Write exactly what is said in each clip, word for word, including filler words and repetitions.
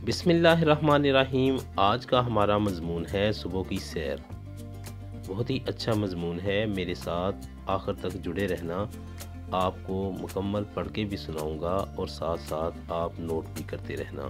बिस्मिल्लाहिर्रहमानिर्रहीम। आज का हमारा मज़मून है सुबह की सैर। बहुत ही अच्छा मज़मून है, मेरे साथ आखिर तक जुड़े रहना। आपको मुकम्मल पढ़ के भी सुनाऊंगा और साथ साथ आप नोट भी करते रहना।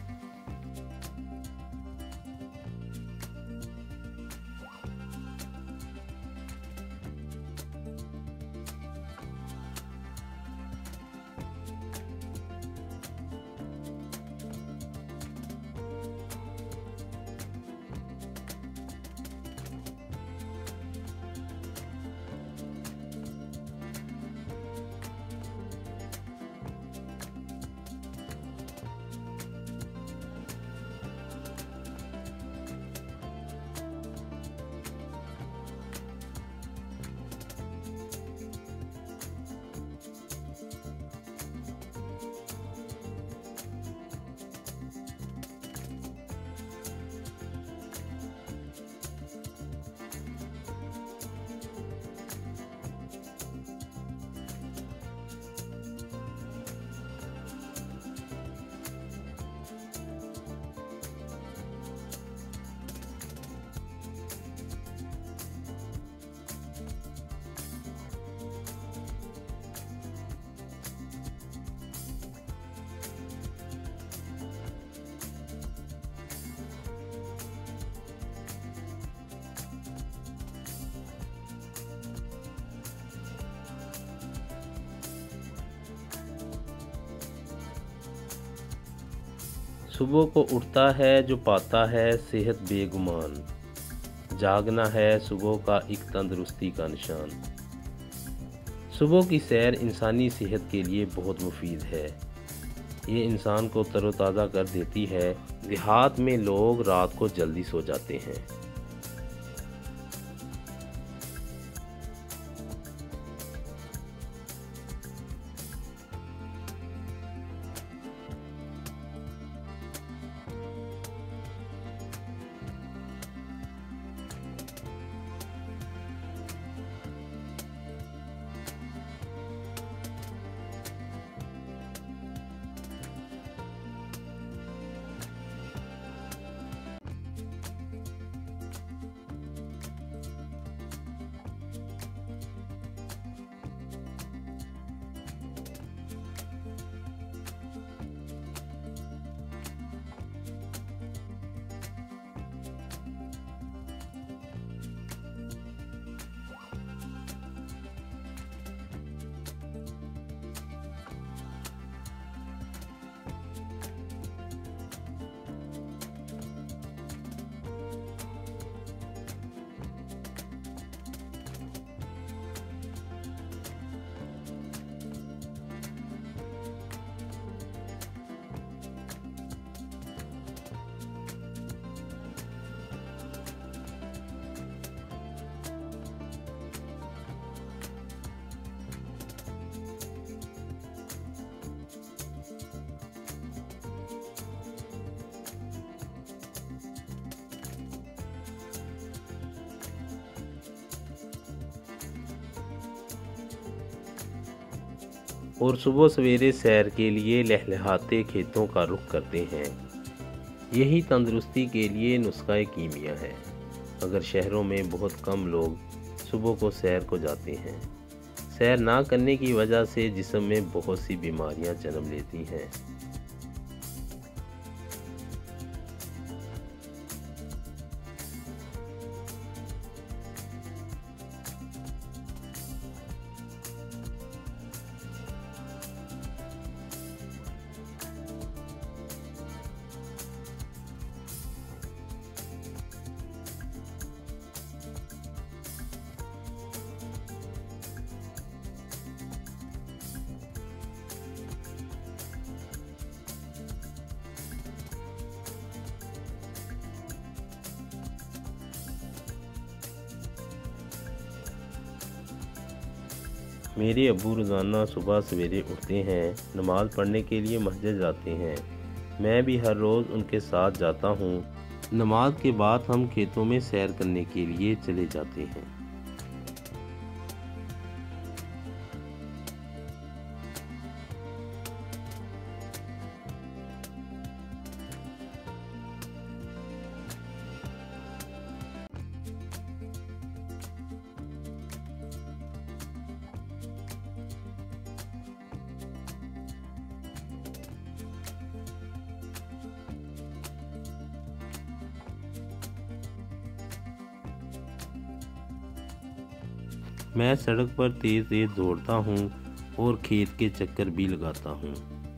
सुबह को उठता है जो पाता है सेहत बेगुमान। जागना है सुबह का एक तंदुरुस्ती का निशान। सुबह की सैर इंसानी सेहत के लिए बहुत मुफीद है। ये इंसान को तरोताज़ा कर देती है। देहात में लोग रात को जल्दी सो जाते हैं। और सुबह सवेरे सैर के लिए लहलहाते खेतों का रुख करते हैं। यही तंदुरुस्ती के लिए नुस्खा कीमिया है। अगर शहरों में बहुत कम लोग सुबह को सैर को जाते हैं। सैर ना करने की वजह से जिस्म में बहुत सी बीमारियां जन्म लेती हैं। मेरे अब्बू रोज़ाना सुबह सवेरे उठते हैं, नमाज़ पढ़ने के लिए मस्जिद जाते हैं। मैं भी हर रोज़ उनके साथ जाता हूँ। नमाज के बाद हम खेतों में सैर करने के लिए चले जाते हैं। मैं सड़क पर तेज़ तेज़ दौड़ता हूँ और खेत के चक्कर भी लगाता हूँ।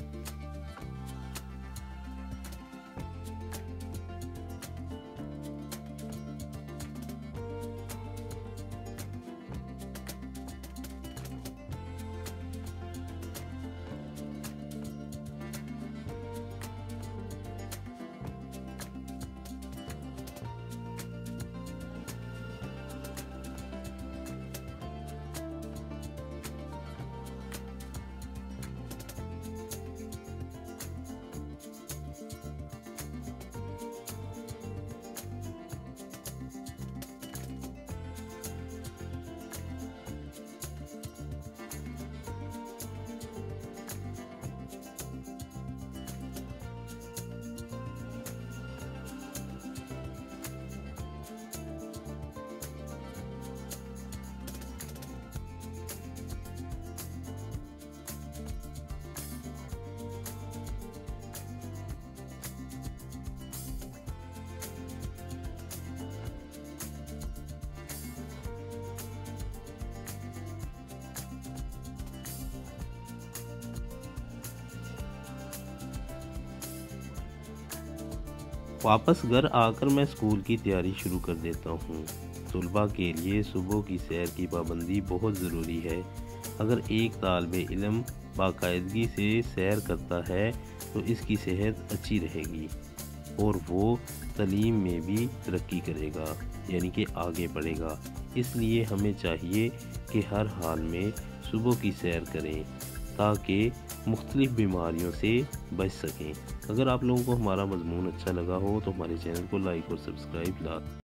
वापस घर आकर मैं स्कूल की तैयारी शुरू कर देता हूँ। तलबा के लिए सुबह की सैर की पाबंदी बहुत ज़रूरी है। अगर एक तालिबे इल्म बाकायदगी से सैर करता है तो इसकी सेहत अच्छी रहेगी और वो तालीम में भी तरक्की करेगा, यानी कि आगे बढ़ेगा। इसलिए हमें चाहिए कि हर हाल में सुबह की सैर करें ताकि मुख्तलिफ़ बीमारियों से बच सकें। अगर आप लोगों को हमारा मज़मून अच्छा लगा हो तो हमारे चैनल को लाइक और सब्सक्राइब ला